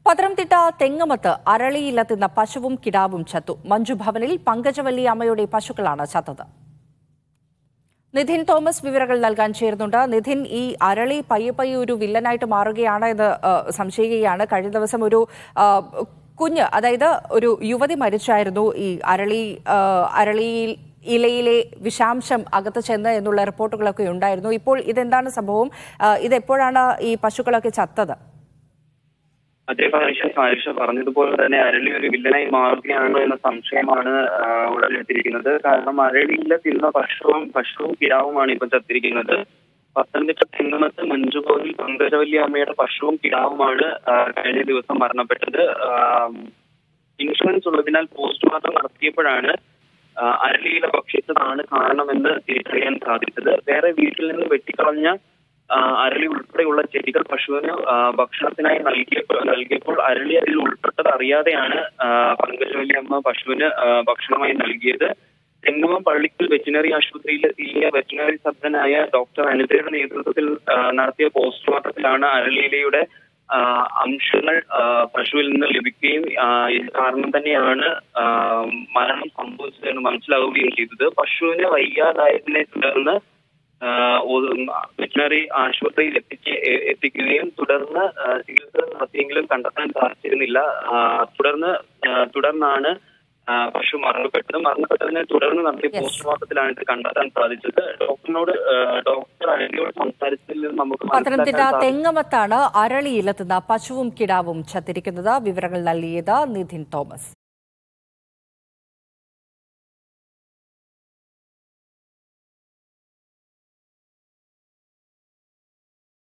പത്തനംതിട്ട തെങ്ങമത്ത് അരളിയിലെത്തുന്ന പശുവും കിടാവും ചത്തു. മഞ്ജുഭവനിൽ പങ്കജവല്ലി അമ്മയുടെ പശുക്കളാണ് ചത്തത്. നിധിൻ തോമസ് വിവരങ്ങൾ നൽകാൻ ചേരുന്നുണ്ട്. നിധിൻ, ഈ അരളി പയ്യെ ഒരു വില്ലനായിട്ട് മാറുകയാണ് എന്ന് സംശയിക്കുകയാണ്. കഴിഞ്ഞ ദിവസം ഒരു കുഞ്ഞ്, അതായത് ഒരു യുവതി മരിച്ചായിരുന്നു ഈ അരളിയിൽ ഇലയിലെ വിഷാംശം അകത്ത് ചെന്ന് എന്നുള്ള റിപ്പോർട്ടുകളൊക്കെ ഉണ്ടായിരുന്നു. ഇപ്പോൾ ഇതെന്താണ് സംഭവം? ഇതെപ്പോഴാണ് ഈ പശുക്കളൊക്കെ ചത്തത്? അതേ ആയിഷ പറഞ്ഞതുപോലെ തന്നെ അരളി ഒരു വില്ലനായി മാറുകയാണോ എന്ന സംശയമാണ് ഉടലെടുത്തിരിക്കുന്നത്. കാരണം അരളിയിലെ തിന്ന പശുവും കിടാവുമാണ് ഇപ്പൊ ചത്തിരിക്കുന്നത്. പത്തനംതിട്ട തെങ്ങമത്ത് മഞ്ജുഭവനിൽ പങ്കജവല്ലി അമ്മയുടെ പശുവും കിടാവുമാണ് കഴിഞ്ഞ ദിവസം മരണപ്പെട്ടത്. ഇൻഷുറൻസ് ഉള്ളതിനാൽ പോസ്റ്റ്മോർട്ടം നടത്തിയപ്പോഴാണ് അരളിയില ഭക്ഷിച്ചതാണ് കാരണമെന്ന് തിരിച്ചറിയാൻ സാധിച്ചത്. വേറെ വീട്ടിൽ നിന്ന് വെട്ടിക്കളഞ്ഞ അരളി ഉൾപ്പെടെയുള്ള ചെടികൾ പശുവിന് ഭക്ഷണത്തിനായി നൽകിയപ്പോൾ അരളി അതിൽ ഉൾപ്പെട്ടത് അറിയാതെയാണ് പങ്കജവല്ലി അമ്മ പശുവിന് ഭക്ഷണമായി നൽകിയത്. തെങ്ങമം പള്ളിക്കൽ വെറ്റിനറി ആശുപത്രിയിലെ സീനിയർ വെറ്റിനറി സർജനായ ഡോക്ടർ അനിതയുടെ നേതൃത്വത്തിൽ നടത്തിയ പോസ്റ്റ്മോർട്ടത്തിലാണ് അരളിയിലയുടെ അംശങ്ങൾ പശുവിൽ നിന്ന് ലഭിക്കുകയും ഇത് കാരണം തന്നെയാണ് മരണം സംഭവിച്ചതെന്ന് മനസ്സിലാവുകയും ചെയ്തത്. പശുവിന് വയ്യാതായതിനെ തുടർന്ന് വെറ്റിനറി ആശുപത്രിയിൽ എത്തിക്കുകയും തുടർന്ന് ചികിത്സ നടത്തിയെങ്കിലും കണ്ടെത്താൻ സാധിച്ചിരുന്നില്ല. തുടർന്നാണ് പശു മരണപ്പെട്ടതിനെ തുടർന്ന് നടത്തിയ പോസ്റ്റ്മോർട്ടത്തിലാണ് ഇത് കണ്ടെത്താൻ സാധിച്ചത്. ഡോക്ടർ അരളിയോട് സംസാരിച്ചതിൽ നിന്ന് നമുക്ക് പത്തനംതിട്ട തെങ്ങമത്താണ് അരളിയിലെത്തുന്ന പശുവും കിടാവും ചത്തിരിക്കുന്നത്. വിവരങ്ങൾ നൽകിയത് നിധിൻ തോമസ്.